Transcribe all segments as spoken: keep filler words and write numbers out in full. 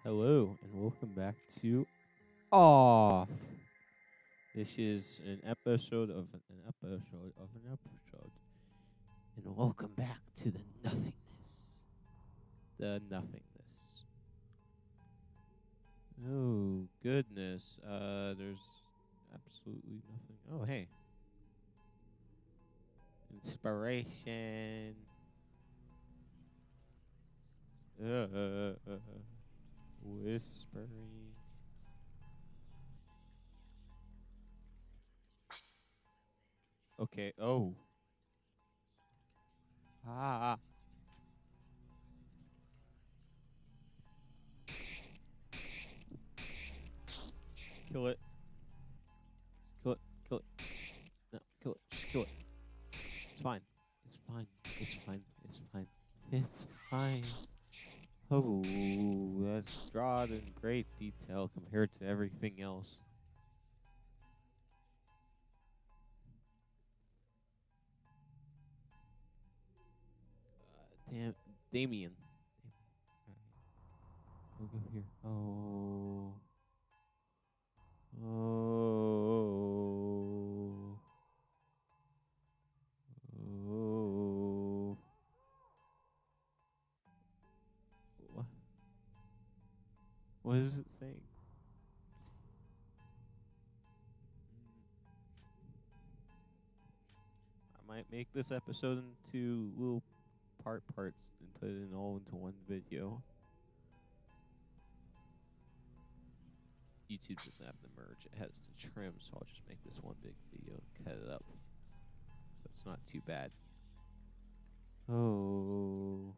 Hello and welcome back to Off. This is an episode of an, an episode of an episode. And welcome back to the nothingness. The nothingness. Oh goodness. Uh there's absolutely nothing. Oh hey. Inspiration. Uh, uh, uh, whispering. Okay. Oh. Ah. Kill it. Kill it. Kill it. No, kill it. Just kill it. It's fine. It's fine. It's fine. It's fine. It's fine. Oh, that's drawn in great detail compared to everything else. Uh, damn, Damien. We'll go here. Oh. Oh. Oh. What? What is it saying? I might make this episode into little part parts and put it in all into one video. YouTube doesn't have the merge, it has the trim, so I'll just make this one big video and cut it up. So it's not too bad. Oh.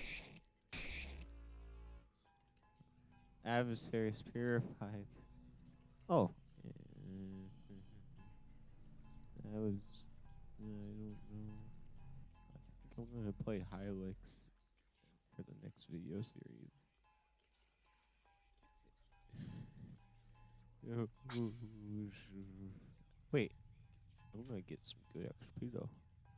Adversaries purified. Oh. That was. I don't know. I think I'm gonna play Hylix for the next video series. Wait, I'm gonna get some good X P though.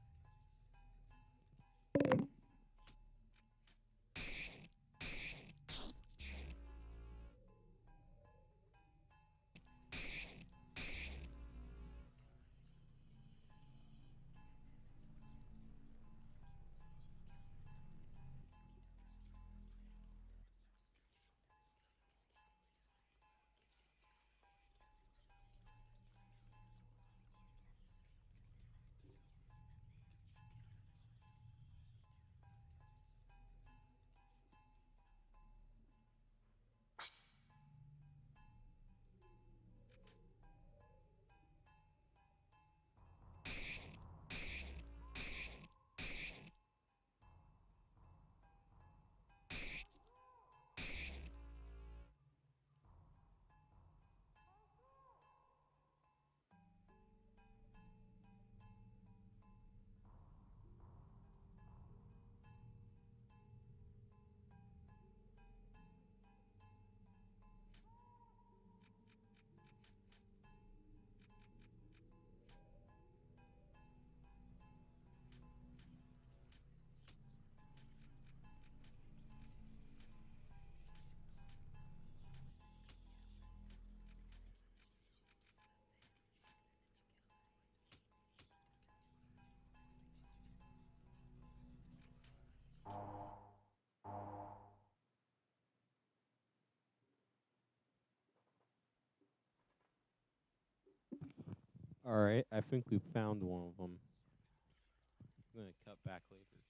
Alright, I think we found one of them. I'm gonna cut back later.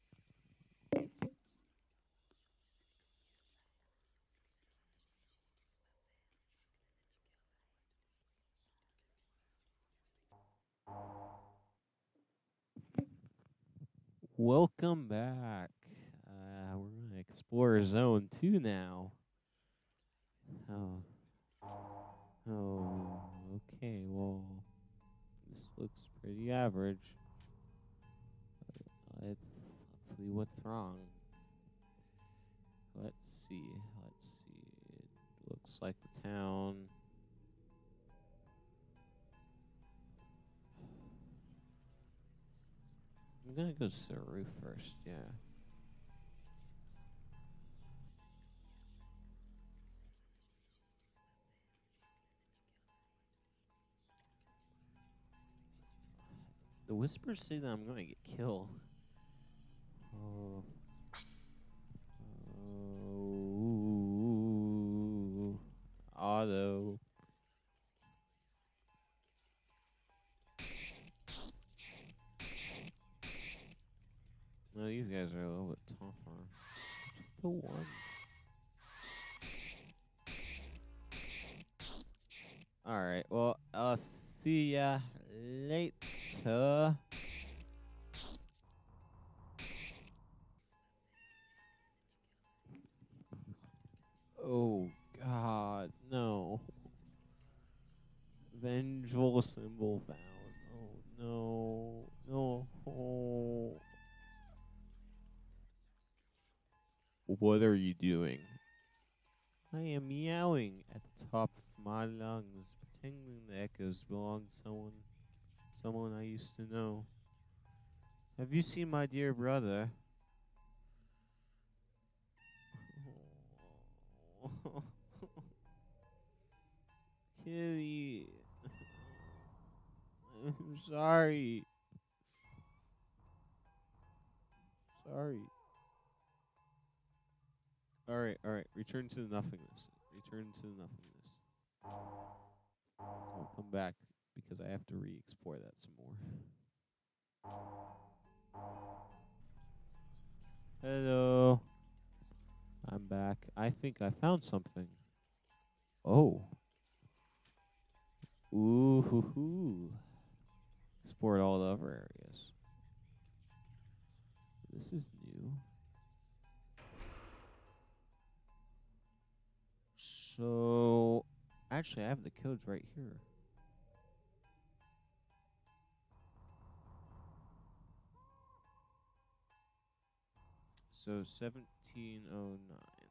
Welcome back. Uh, we're gonna explore zone two now. Oh. Oh, okay, well, this looks pretty average. Let's, let's see what's wrong. Let's see, let's see. It looks like the town. I'm gonna go to the roof first, yeah. The whispers say that I'm gonna get killed. Oh. Oh. Auto. No, these guys are a little bit tougher. The one. Alright, well, I'll see ya later. Oh, God, no. Vengeful symbol found. Oh, no. No. Oh. What are you doing? I am meowing at the top of my lungs, pretending the echoes belong to someone, someone I used to know. Have you seen my dear brother? Kitty. I'm sorry. Sorry. Alright, alright. Return to the nothingness. Return to the nothingness. I'll come back because I have to re-explore that some more. Hello. I'm back. I think I found something. Oh. Ooh hoo hoo. Explored all the other areas. This is new. So, actually, I have the codes right here. So, seventeen oh nine.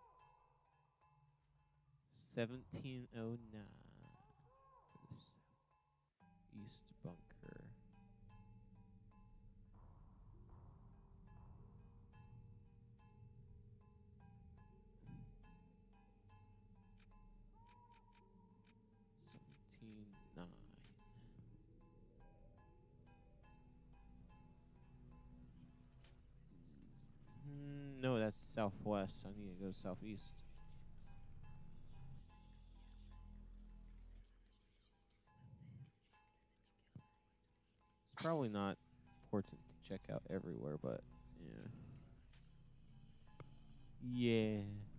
seventeen oh nine. For this East Bunker. seventeen nine. Mm, no, that's southwest. I need to go southeast. It's probably not important to check out everywhere, but yeah. Yeah.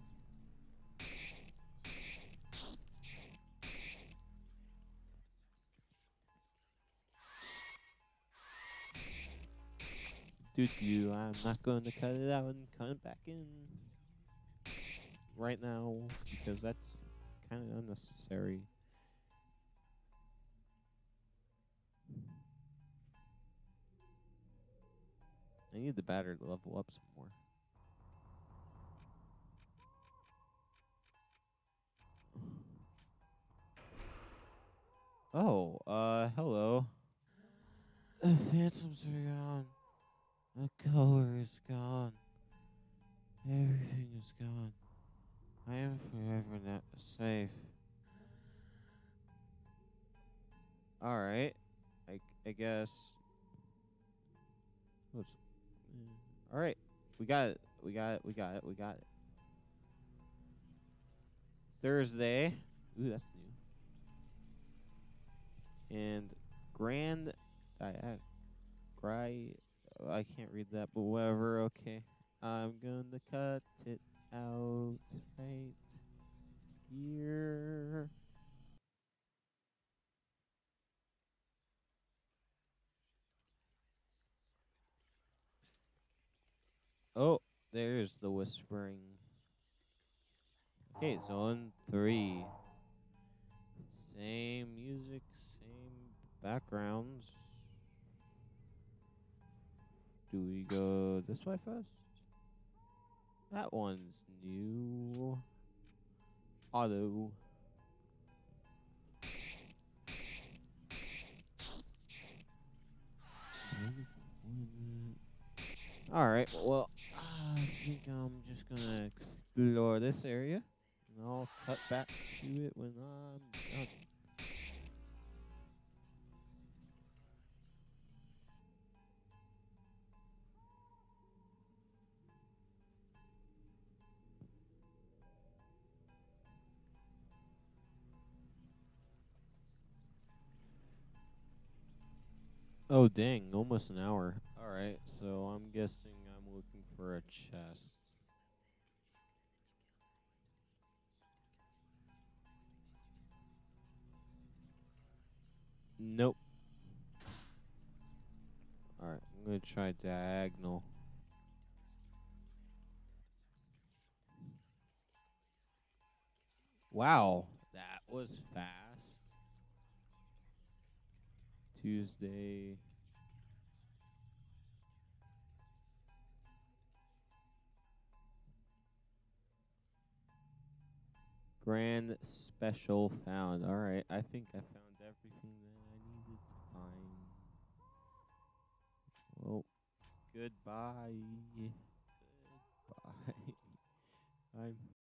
Doo doo, I'm not going to cut it out and cut it back in right now because that's kind of unnecessary. I need the battery to level up some more. Oh, uh, hello. The phantoms are gone. The color is gone. Everything is gone. I am forever not safe. Alright. I, I guess. Alright. We got it. We got it. We got it. We got it. Thursday. Ooh, that's new. And Grand Diag. Gry. I can't read that, but whatever. Okay. I'm gonna cut it out right here. Oh, there's the whispering. Okay, zone three. Same music, same backgrounds. Do we go this way first? That one's new. Auto. Alright, well, I think I'm just gonna explore this area. And I'll cut back to it when I'm done. Oh, dang. Almost an hour. Alright, so I'm guessing I'm looking for a chest. Nope. Alright, I'm gonna try diagonal. Wow, that was fast. Tuesday. Grand special found. Alright, I think I found everything that I needed to find. Well, goodbye. Goodbye. I'm